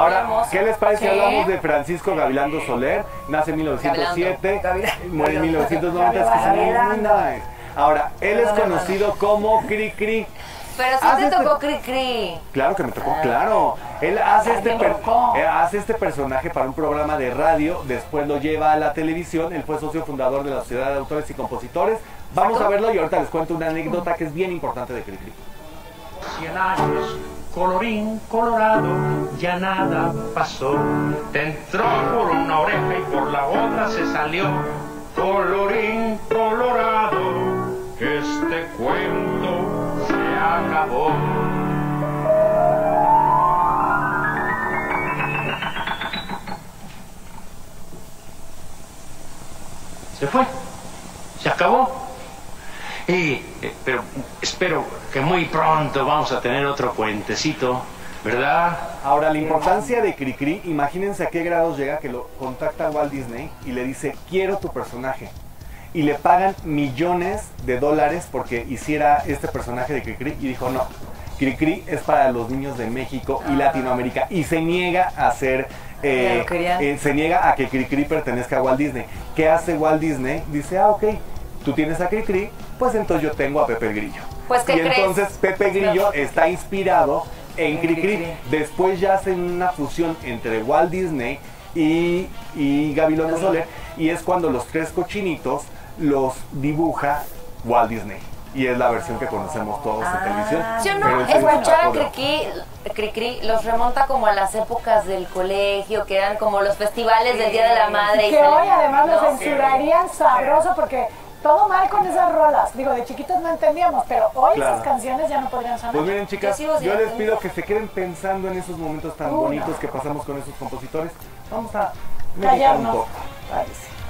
Ahora, ¿qué les parece si hablamos de Francisco Gabilondo Soler? Nace en 1907, muere en 1990, es que se me manda. Ahora, él es conocido como Cri-Cri. Pero sí te tocó Cri-Cri. Claro que me tocó, claro. Él hace este personaje para un programa de radio, después lo lleva a la televisión. Él fue socio fundador de la Sociedad de Autores y Compositores. Vamos a verlo y ahorita les cuento una anécdota que es bien importante de Cri-Cri. 100 años, colorín colorado, ya nada pasó. Te entró por una oreja y por la otra se salió. Colorín colorado, que este cuento se acabó. Se fue, se acabó. Pero espero que muy pronto vamos a tener otro cuentecito, ¿verdad? Ahora, la importancia de Cri-Cri, imagínense a qué grados llega que lo contacta Walt Disney y le dice, quiero tu personaje. Y le pagan millones de dólares porque hiciera este personaje de Cri-Cri. Y dijo, no, Cri-Cri es para los niños de México y Latinoamérica. Y se niega a hacer... se niega a que Cri-Cri pertenezca a Walt Disney. ¿Qué hace Walt Disney? Dice, ok, tú tienes a Cri-Cri, pues entonces yo tengo a Pepe Grillo. Pues, ¿qué crees? Entonces Pepe Grillo está inspirado en Cri-Cri. Después ya hacen una fusión entre Walt Disney y Gabilondo Soler, y es cuando los tres cochinitos los dibuja Walt Disney. Y es la versión que conocemos todos en televisión. Yo no, escuchar a Cri-Cri los remonta como a las épocas del colegio, que eran como los festivales del Día de la Madre. Que hoy además lo censurarían sabroso porque todo mal con esas rolas. Digo, de chiquitos no entendíamos, pero hoy esas canciones ya no podrían sonar. Pues miren, chicas, yo les pido que se queden pensando en esos momentos tan bonitos que pasamos con esos compositores. Vamos a meditar un poco. Callarnos.